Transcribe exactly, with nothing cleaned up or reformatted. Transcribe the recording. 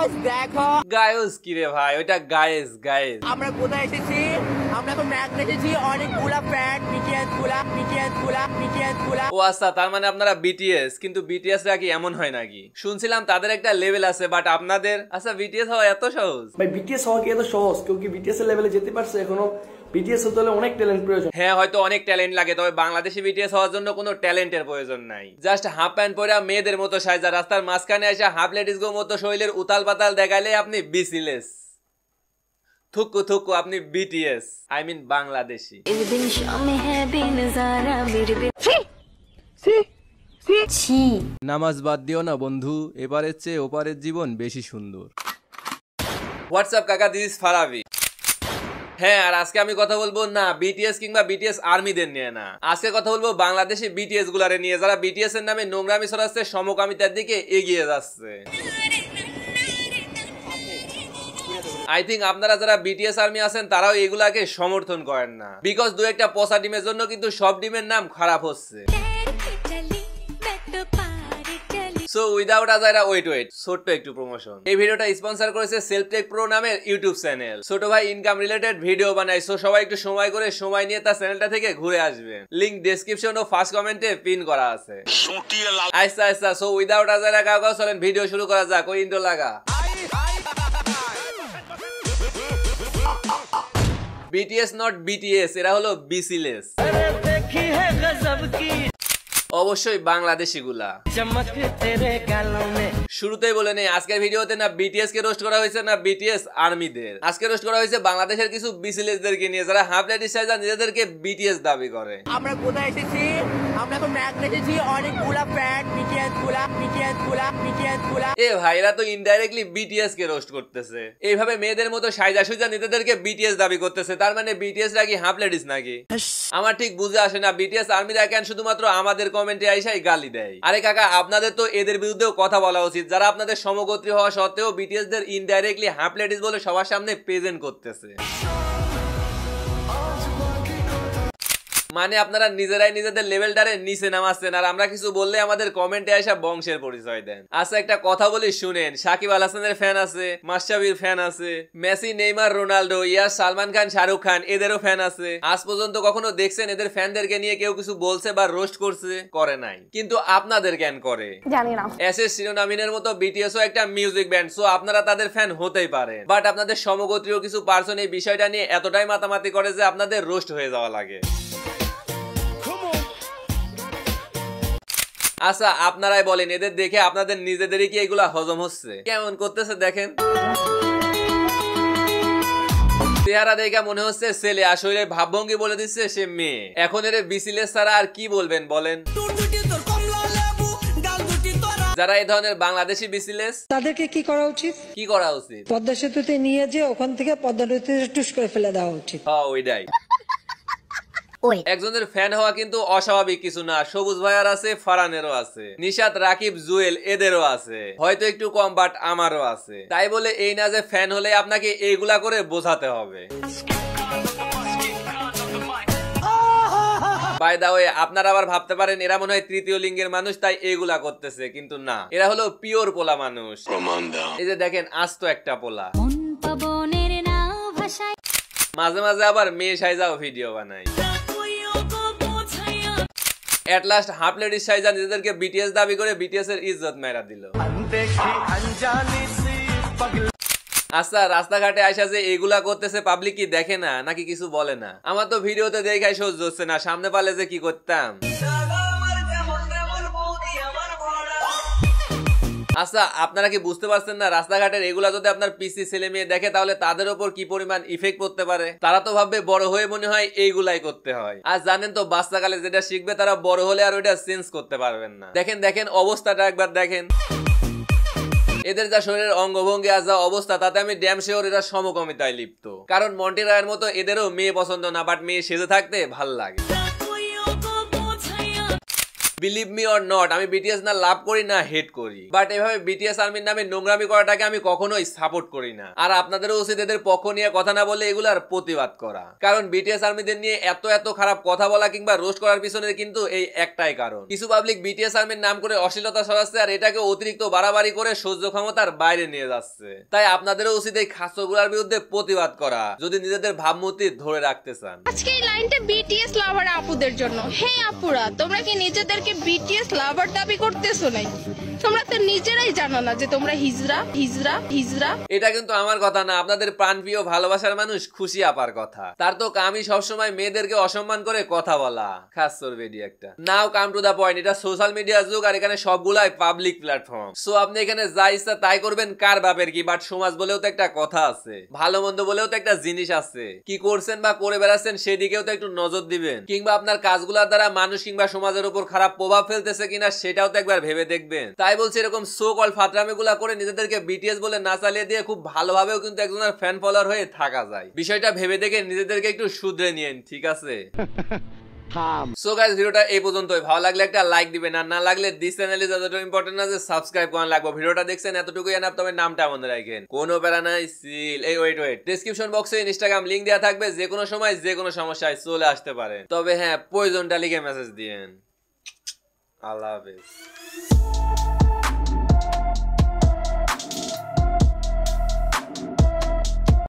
Guys দেখো গায়স কি রে ভাই ওটা গায়েস গায়েস আমরা কোথায় এসেছি আমরা তো ম্যাগনেট এসেছি অনেকগুলা ফ্যান বিটিএস গুলা বিটিএস গুলা বিটিএস গুলা ও আচ্ছা তার মানে আপনারা বিটিএস কিন্তু বিটিএস রা কি এমন হয় নাকি শুনছিলাম তাদের একটা লেভেল আছে বাট আপনাদের আচ্ছা বিটিএস হওয়া এত সহজ ভাই বিটিএস হওয়া কি এত সহজ কেউ কি বিটিএস এর লেভেলে যেতে পারছে এখনো বিটিএস হতে হলে অনেক ট্যালেন্ট প্রয়োজন হ্যাঁ হয়তো অনেক ট্যালেন্ট লাগে তবে বাংলাদেশি বিটিএস হওয়ার জন্য কোনো ট্যালেন্টের প্রয়োজন নাই জাস্ট হাফ প্যান্ট পরে মেয়েদের মতো সাজা রাস্তার মাঝখানে এসে হাফ লেডিস গো মতো শরীরের উতাল পাতাল দেখাইলে আপনি বিসিলেস থুকু থুকু আপনি বিটিএস আই মিন বাংলাদেশি নামাজ বাদ দিও না বন্ধু এবারের চেয়ে ওপারের জীবন বেশি সুন্দর হোয়াটসঅ্যাপ কাকা দিস ইজ ফারাবি হ্যাঁ আর আজকে আমি কথা বলবো না বিটিএস কিংবা বিটিএস আর্মিদের নিয়ে না আজকে কথা বলবো বাংলাদেশি বিটিএস গুলারে নিয়ে যারা বিটিএস এর নামে নোংরামি ছড়াচ্ছে সমকামিতার দিকে এগিয়ে যাচ্ছে আই থিঙ্ক আপনারা যারা বিটিএস আর্মি আছেন তারাও এগুলাকে সমর্থন করেন না বিকজ দু একটা পচা ডিমের জন্য কিন্তু সব ডিমের নাম খারাপ হচ্ছে সো উইদাউট আজাইরা ওয়েট ওয়েট ছোট্ট একটু প্রমোশন এই ভিডিওটা স্পন্সর করেছে সেলফ টেক প্রো নামের ইউটিউব চ্যানেল ছোট ভাই ইনকাম রিলেটেড ভিডিও বানায় সো সবাই একটু সময় করে সময় নিয়ে তার চ্যানেলটা থেকে ঘুরে আসবেন লিংক ডেসক্রিপশন ও ফার্স্ট কমেন্টে পিন করা আছে আচ্ছা আচ্ছা সো উইদাউট আজাইরা কাউ কাউ চলেন ভিডিও শুরু করা যাক ওই ইন্ট্রো লাগা বিটিএস নট বিটিএস এরা হলো বিসিলেস অবশ্যই বাংলাদেশি গুলা শুরুতেই বলে নেই আজকের ভিডিওতে না বিটিএস কে রোস্ট করা হয়েছে না বিটিএস আর্মিদের আজকে রোস্ট করা হয়েছে বাংলাদেশের কিছু বিসিলেসদেরকে নিয়ে যারা হাফ লেডিস সাইজা নিজেদেরকে বিটিএস দাবি করে আমরা কোথায় এসেছি আমরা তো ম্যাগনেট এসেছি অনেকগুলা ফ্যান বিটিএস গুলা বিটিএস গুলা বিটিএস গুলা এ ভাইরা তো ইনডাইরেক্টলি বিটিএস কে রোস্ট করতেছে এইভাবে মেয়েদের মতো সাইজা সুজা নিজেদেরকে বিটিএস দাবি করতেছে তার মানে বিটিএস রা কি হাফ লেডিস নাকি আমার ঠিক বুঝে আসে না বিটিএস আর্মিরা কেন শুধুমাত্র আমাদের কমেন্টে আইসাই গালি দেয় আরে কাকা আপনাদের তো এদের বিরুদ্ধেও কথা বলা উচিত যারা আপনাদের সমগোত্রী হওয়া সত্ত্বেও বিটিএস দের ইনডাইরেক্টলি হাফ লেডিস বলে সবার সামনে প্রেজেন্ট করতেছে মানে আপনারা নিজেরাই নিজেদের লেভেলটারে নিচে নামাচ্ছেন আর আমরা কিছু বললে আমাদের কমেন্টে আসা বংশের পরিচয় দেন আচ্ছা একটা কথা বলি শুনেন সাকিব আল হাসানের ফ্যান আছে মাশরাফির ফ্যান আছে মেসি নেইমার রোনাল্ডো ইয়াস সালমান খান শাহরুখ খান এদেরও ফ্যান আছে আজ পর্যন্ত কখনো দেখছেন এদের ফ্যানদেরকে নিয়ে কেউ কিছু বলছে বা রোস্ট করছে করে নাই কিন্তু আপনাদের কেন করে জানি না এস এস শিরোনামিনের মতো বিটিএস ও একটা মিউজিক ব্যান্ড সো আপনারা তাদের ফ্যান হতেই পারেন বাট আপনাদের সমগোত্রীয় কিছু পার্সন এই বিষয়টা নিয়ে এতটাই মাতামাতি করে যে আপনাদের রোস্ট হয়ে যাওয়া লাগে আচ্ছা আপনারাই বলেন এদের দেখে আপনাদের নিজেদেরই কি এগুলা হজম হচ্ছে কেমন করতেছে দেখেন চেহারা দেখে মনে হচ্ছে ছেলে আসলে ভাবভঙ্গি বলে দিচ্ছে সে মেয়ে এখন এর বিসিলেস ছাড়া আর কি বলবেন বলেন যারা এই ধরনের বাংলাদেশি বিসিলেস তাদেরকে কি করা উচিত কি করা উচিত পদ্মা সেতুতে নিয়ে যে ওখান থেকে পদ্মা নদীতে টুস করে ফেলে দেওয়া উচিত হ্যাঁ ওইটাই একজনের ফ্যান হওয়া কিন্তু অস্বাভাবিক কিছু না সবুজ ভাইয়ার আছে ফারানেরও আছে নিশাত রাকিব জুয়েল এদেরও আছে হয়তো একটু কম বাট আমারও আছে তাই বলে এই না যে ফ্যান হলে আপনাকে এইগুলা করে বোঝাতে হবে বাই দা ওয়ে আপনারা আবার ভাবতে পারেন এরা মনে হয় তৃতীয় লিঙ্গের মানুষ তাই এগুলা করতেছে কিন্তু না এরা হলো পিওর পোলা মানুষ এই যে দেখেন আস্ত একটা পোলা মাঝে মাঝে আবার মেয়ে সাইজাও ভিডিও বানায় এট লাস্ট হাফ লেডিস সাইজা নিজেদেরকে বিটিএস দাবি করে বিটিএস এর ইজ্জত মেরা দিল আচ্ছা রাস্তাঘাটে আইসা যে এগুলা করতেছে পাবলিক কি দেখে না নাকি কিছু বলে না আমার তো ভিডিওতে দেখাই সহ্য হচ্ছে না সামনে পালে যে কি করতাম আচ্ছা আপনারা কি বুঝতে পারছেন না রাস্তাঘাটের এগুলা যদি আপনার পিসি ছেলে মেয়ে দেখে তাহলে তাদের উপর কি পরিমাণ ইফেক্ট পড়তে পারে তারা তো ভাববে বড় হয়ে মনে হয় এইগুলাই করতে হয় আর জানেন তো বাচ্চাকালে যেটা শিখবে তারা বড় হলে আর ওইটা চেঞ্জ করতে পারবেন না দেখেন দেখেন অবস্থাটা একবার দেখেন এদের যা শরীরের অঙ্গভঙ্গি আর যা অবস্থা তাতে আমি ড্যাম শিওর এরা সমকামিতায় লিপ্ত কারণ মন্টি রায়ের মতো এদেরও মেয়ে পছন্দ না বাট মেয়ে সেজে থাকতে ভাল লাগে বিলিভ মি অর নট, আমি বিটিএস না লাভ করি না হেট করি, বাট এভাবে বিটিএস আর্মির নামে নোংরামি করাটাকে আমি কখনোই সাপোর্ট করি না। আর আপনাদেরও উচিত এদের পক্ষ নিয়ে কথা না বলে এগুলার প্রতিবাদ করা, কারণ বিটিএস আর্মিদের নিয়ে এত এত খারাপ কথা বলা কিংবা রোস্ট করার পিছনে কিন্তু এই একটাই কারণ, কিছু পাবলিক বিটিএস আর্মির নাম করে অশ্লীলতা ছড়াচ্ছে আর এটাকে অতিরিক্ত বাড়াবাড়ি করে সহ্য ক্ষমতার বাইরে নিয়ে যাচ্ছে। তাই আপনাদেরও উচিত এই খাসগুলার বিরুদ্ধে প্রতিবাদ করা যদি নিজেদের ভাবমূর্তি ধরে রাখতে চান। আজকে এই লাইনটা বিটিএস লাভার আপুদের জন্য। হে আপুরা, তোমরা কি নিজেদেরকে বিটিএস লাভার দাবি করতেছো নাকি? তোমরা তো নিজেরাই জানো না যে তোমরা হিজরা হিজরা হিজরা। এটা কিন্তু আমার কথা না, আপনাদের প্রাণপ্রিয় ভালোবাসার মানুষ খুশি আপার কথা। তার তো কামই সবসময় মেয়েদেরকে অসম্মান করে কথা বলা। খাস বেডি একটা। Now come to the point, এটা সোশ্যাল মিডিয়ার যুগ আর এখানে সবগুলাই পাবলিক প্ল্যাটফর্ম। সো আপনি এখানে যা ইচ্ছা তাই করবেন, কার বাপের কি। বাট সমাজ বলেও তো একটা কথা আছে, ভালো মন্দ বলেও তো একটা জিনিস আছে। কি করছেন বা করে বেড়াচ্ছেন সেদিকেও তো একটু নজর দিবেন, কিংবা আপনার কাজগুলোর দ্বারা মানুষ কিংবা সমাজের উপর খারাপ প্রভাব ফেলতেছে কিনা সেটাও তো একবার ভেবে দেখবেন। তাই বলছি এরকম সো কল ফাতরামিগুলা করে নিজেদেরকে বিটিএস বলে না চালিয়ে দিয়ে খুব ভালোভাবেও কিন্তু একজনের ফ্যান ফলোয়ার হয়ে থাকা যায়। বিষয়টা ভেবে দেখে নিজেদেরকে একটু শুধরে নিয়েন, ঠিক আছে? সো গাইস, ভিডিওটা এই পর্যন্তই। ভালো লাগলে একটা লাইক দিবেন, আর না লাগলে দিস চ্যানেল ইজ যতটা ইম্পর্টেন্ট না যে সাবস্ক্রাইব করা লাগবে। ভিডিওটা দেখছেন এতটুকুই এনাফ, তবে নামটা মনে রাখেন। কোনো প্যারা নাই, সিল। এই ওয়েট ওয়েট ডেসক্রিপশন বক্সে ইনস্টাগ্রাম লিংক দেওয়া থাকবে, যে কোনো সময় যে কোনো সমস্যায় চলে আসতে পারেন। তবে হ্যাঁ, প্রয়োজনটা লিখে মেসেজ দিয়েন। আল্লাহ হাফেজ।